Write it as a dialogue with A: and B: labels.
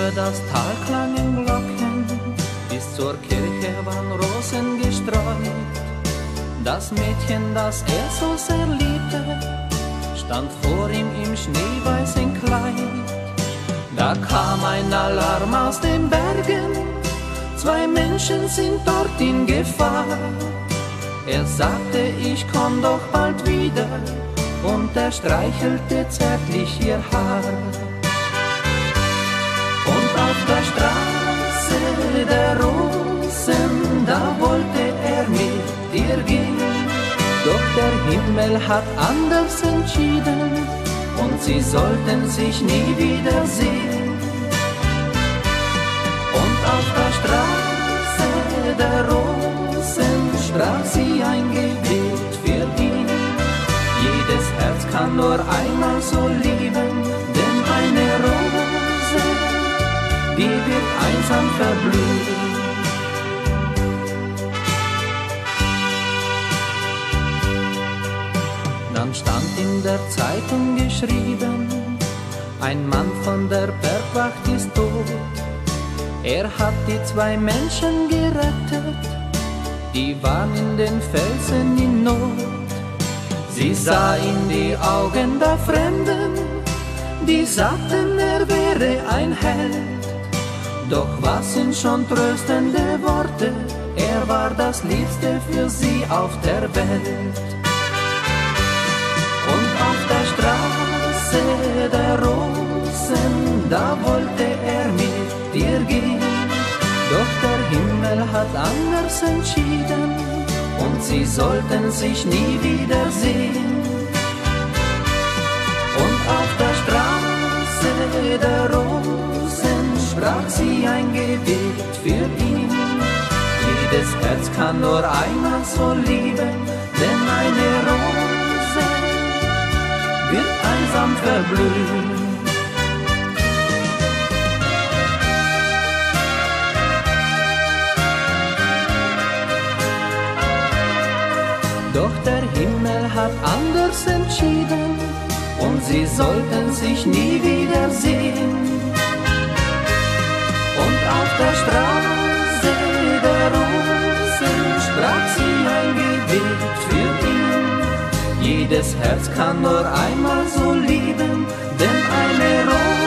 A: Über das Tal klangen Glocken, bis zur Kirche waren Rosen gestreut. Das Mädchen, das er so sehr liebte, stand vor ihm im schneeweißen Kleid. Da kam ein Alarm aus den Bergen, 2 Menschen sind dort in Gefahr. Er sagte, ich komm doch bald wieder, und er streichelte zärtlich ihr Haar. Und auf der Straße der Rosen, da wollte er mit ihr gehen. Doch der Himmel hat anders entschieden, und sie sollten sich nie wiedersehen. Und auf der Straße der Rosen sprach sie ein Gebet für ihn. Jedes Herz kann nur einmal so lieben, denn eine Rose, die wird einsam verblühen. Dann stand in der Zeitung geschrieben, ein Mann von der Bergwacht ist tot. Er hat die 2 Menschen gerettet, die waren in den Felsen in Not. Sie sah in die Augen der Fremden, die sagten, er wäre ein Held. Doch was sind schon tröstende Worte, er war das Liebste für sie auf der Welt. Und auf der Straße der Rosen, da wollte er mit dir gehen. Doch der Himmel hat anders entschieden, und sie sollten sich nie wiedersehen. Und auf der Straße der Rosen sprach sie ein Gebet für ihn. Jedes Herz kann nur einmal so lieben, denn eine Rose wird einsam verblühen. Doch der Himmel hat anders entschieden, und sie sollten sich nie wiedersehen. Und auf der Straße der Rosen sprach sie ein Gebet für ihn. Jedes Herz kann nur einmal so lieben, denn eine Rose